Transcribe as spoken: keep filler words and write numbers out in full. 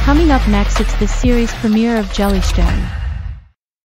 Coming up next, it's the series premiere of Jellystone.